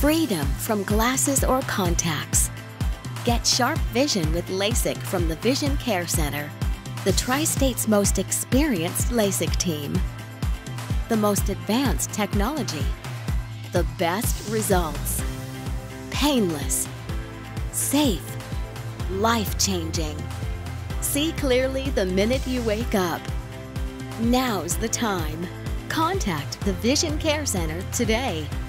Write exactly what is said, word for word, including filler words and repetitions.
freedom from glasses or contacts. Get sharp vision with LASIK from the Vision Care Center, the Tri-State's most experienced LASIK team. The most advanced technology, the best results. Painless, safe, life-changing. See clearly the minute you wake up. Now's the time. Contact the Vision Care Center today.